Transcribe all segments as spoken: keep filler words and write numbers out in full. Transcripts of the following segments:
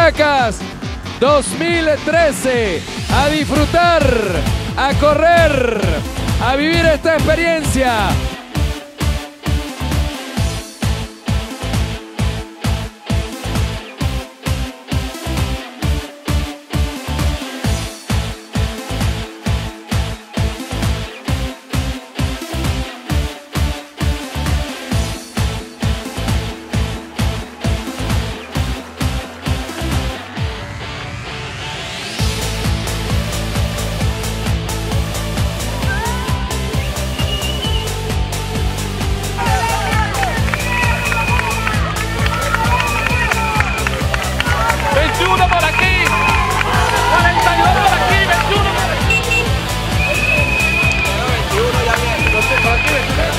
Caracas dos mil trece. A disfrutar, a correr, a vivir esta experiencia. veintiuno por aquí, cuarenta y dos por aquí, veintiuno por aquí. veintiuno ya viene, entonces por aquí veintitrés.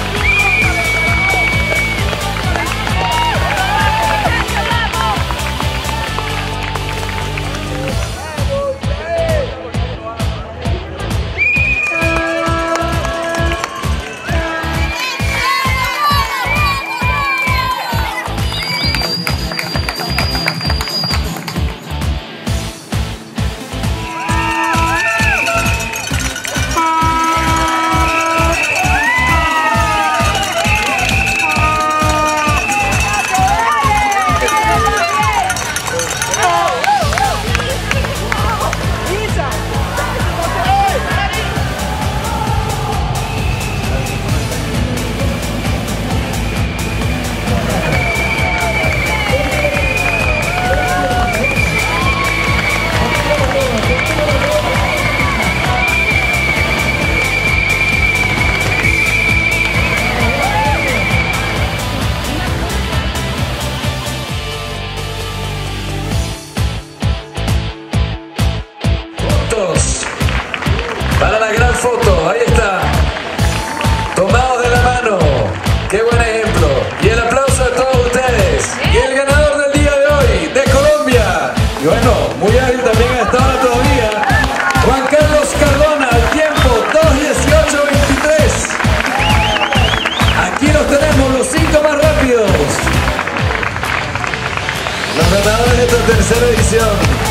Para la gran foto, ahí está. Tomados de la mano. Qué buen ejemplo. Y el aplauso de todos ustedes. Y el ganador del día de hoy, de Colombia. Y bueno, muy ágil también hasta ahora todavía. Juan Cardona, al tiempo dos dieciocho veintitrés. Aquí los tenemos, los cinco más rápidos. Los ganadores de esta tercera edición.